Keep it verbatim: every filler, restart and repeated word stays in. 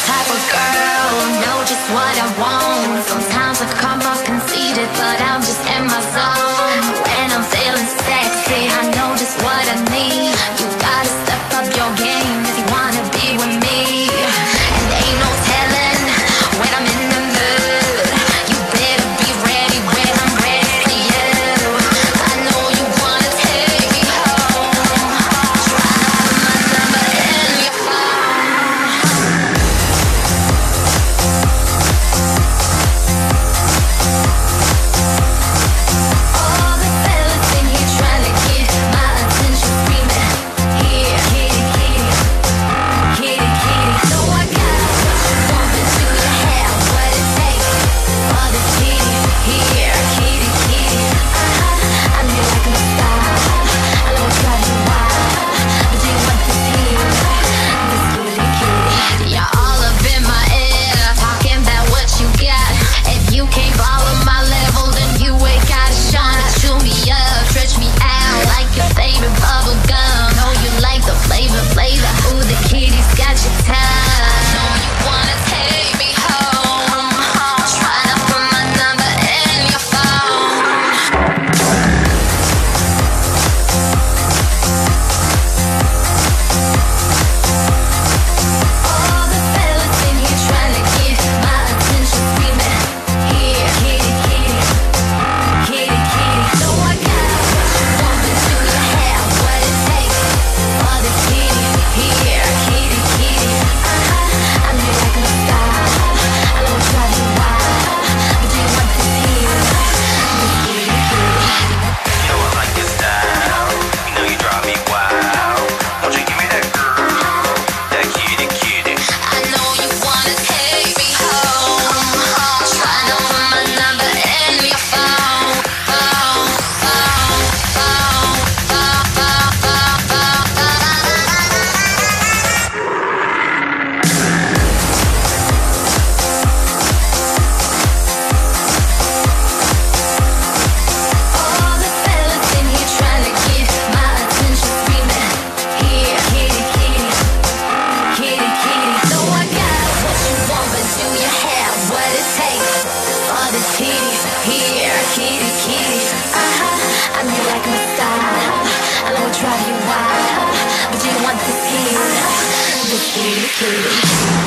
type of girl, know just what I want. Sometimes I come off conceited, but I'm just in my zone. When I'm feeling sexy, I know just what I need. You gotta step up your game if you wanna be with me. And ain't no telling when I'm in the mood. You better be ready when I'm ready for you. I know you wanna take me home. Try to put my number in your phone. All the fellas in here trying to get my attention, screaming, here, kitty, kitty, kitty, kitty. So I got what you want, but do you have what it takes for this kitty, here, kitty, kitty. Uh-huh, I know like a star, I know it's driving you wild, but do you want this here, this kitty, kitty? You're all up in my ear, talking about what you got. If you can't follow my level, then you ain't gotta shine. Chew me up, stretch me out like your favorite bubble gum. Know you like the flavor, flavor. Ooh, the kitty's got your tongue. I know you wanna take me home. Try to put my number in your phone. All the fellas in here trying to get my attention, screaming, here, kitty, kitty, kitty, kitty. So I got what you want, but do you have what it takes for this kitty, here, kitty, kitty. Uh-huh, I know you like a star, I know it's driving you wild, but do you want this here, this kitty, kitty? You know I like your style. You know you drive me wild. Won't you give me that girl, that kitty, kitty? I know you wanna take me home. Try to put my number in your phone. Phone, phone, phone, phone, phone, phone, phone, All the fellas in here trying to get my attention, screaming, here, kitty, kitty, kitty, kitty. So I got what you want, but do you have what it takes for this kitty, here, kitty, kitty? Uh-huh, I know you like my style, I know it drive you wild, but do you want this here, this kitty, kitty?